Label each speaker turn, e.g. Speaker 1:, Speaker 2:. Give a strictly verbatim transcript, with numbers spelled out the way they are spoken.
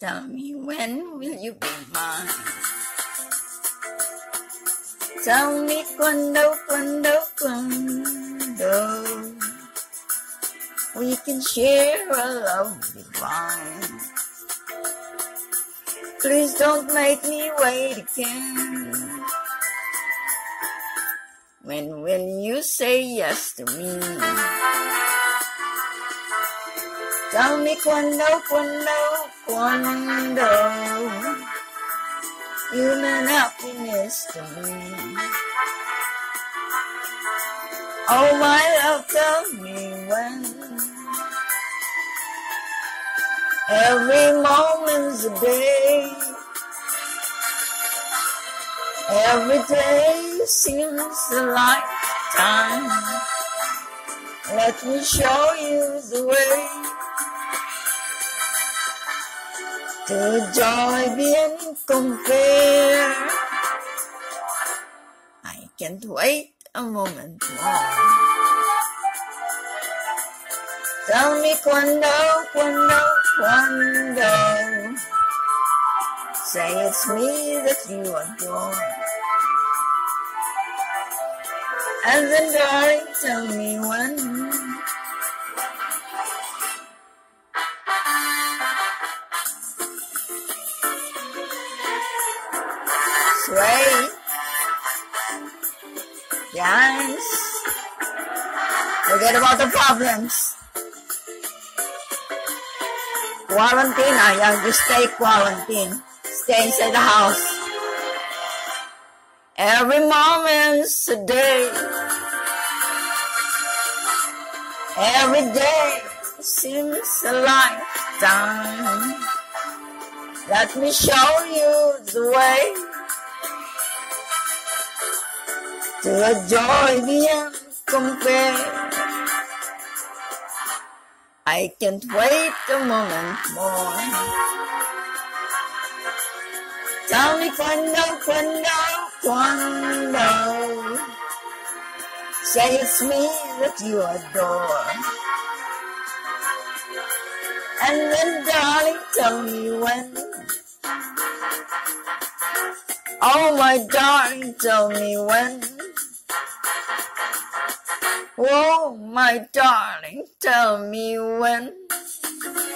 Speaker 1: tell me when will you be mine? Tell me quando, quando, quando we can share a love divine. Please don't make me wait again. When will you say yes to me? Tell me quando, quando, quando you mean happiness to me. Oh my love, tell me when. Every moment's a day. Every day seems a lifetime. Let me show you the way to joy beyond compare. I can't wait a moment more. Tell me quando, quando, quando. Say it's me that you adore. And then darling, tell me when. Sway. Yes. Forget about the problems. Quarantine, I have to stay quarantine. Stay inside the house. Every moment's a day. Every day seems a lifetime. Let me show you the way to a joy beyond compare. I can't wait a moment more. Tell me quando, quando, quando. Say it's me that you adore. And then darling, tell me when. Oh my darling, tell me when. Oh, my darling, tell me when.